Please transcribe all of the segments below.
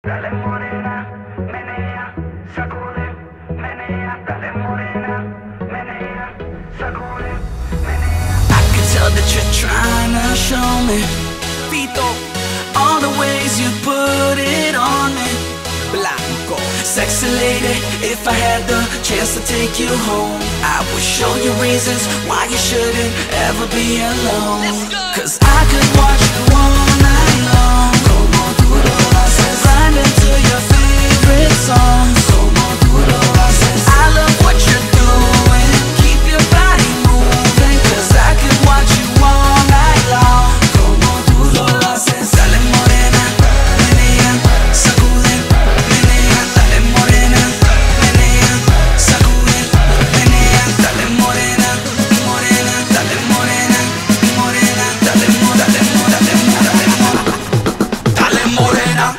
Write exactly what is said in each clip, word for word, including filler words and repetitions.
Dale morena, menea, sacude, menea. Dale morena, menea, sacude, menea. I can tell that you're trying to show me, Vito, all the ways you put it on me. Blanco, sexy lady, if I had the chance to take you home, I would show you reasons why you shouldn't ever be alone. Cause I could watch you all night long, como tú lo haces, grinding to your favorite songs, como tú lo haces. I love what you're doing, keep your body moving. Cause I could watch you all night long, como tú lo haces. Dale morena, menea, sacude, menea. Dale morena, menea, sacude, menea. Dale morena, morena. Dale morena, morena. Dale mo, dale mo, dale mo, dale mo. Dale morena.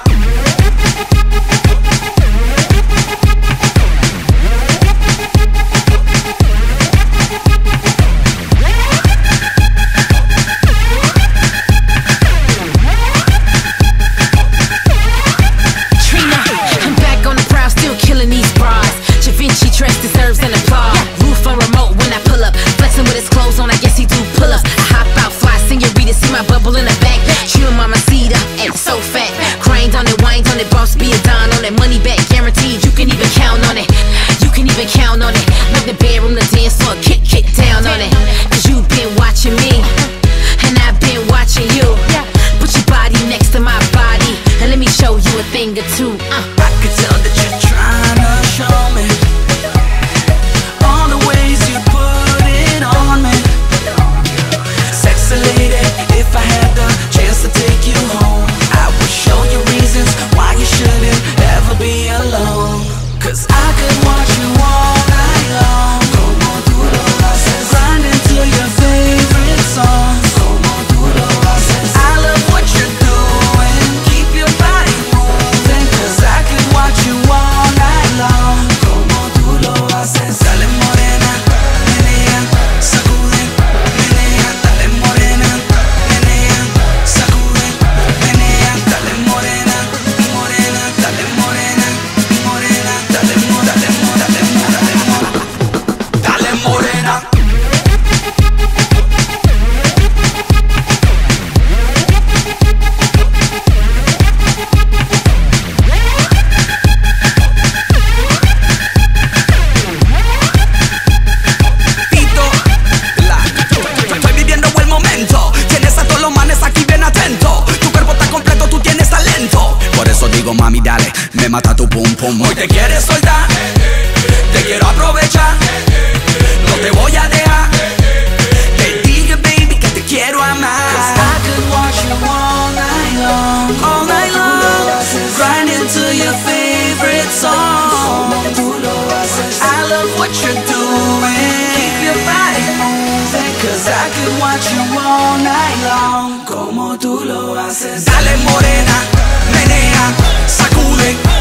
I'm back on the prowl, still killing these bras. Da Vinci dress deserves an applause. Roof on remote when I pull up, flexing with his clothes on, I guess he do pull-ups. I hop out, fly, senorita, see my bubble in the back. Chill mamacita, and so fat. Grind on it, wind on it, boss be a don on it. Money back guaranteed, you can even count on it. You can even count on it. Make the bedroom the dance floor, kick, kick down on it. Cause you've been watching me, and I've been watching you. Put your body next to my body, and let me show you a thing or two. uh. I could tell that you're trying to show me all the ways you put it on me. Sexy lady, if I had the chance to take you home, I would show you reasons why you shouldn't ever be alone. Cause I could watch you all night long, como tú lo haces, grinding to your favorite songs, como tú lo haces. I love what you're doing, keep your body moving. Cause I could watch you all night long, como tú lo haces. Dale morena, menea, sacude, menea. Dale morena, menea, sacude, menea. Dale morena, morena. Dale morena, morena. Dale mo, dale mo, dale mo, dale mo. Dale morena. Vito, Blanco. Estoy viviendo buen momento. Tienes a todos los manes aquí bien atentos. Tu cuerpo está completo, tú tienes talento. Por eso digo, mami, dale, me mata tu pum pum. Hoy te quieres soltar, te quiero aprovechar, no te voy a dejar. Te dije, baby, que te quiero amar. Cause I could watch you all night long, all night long, grinding to your favorite song. I love what you're doing, keep your body moving. Cause I could watch you all night long, como tú lo haces. Dale morena, menea, sacude.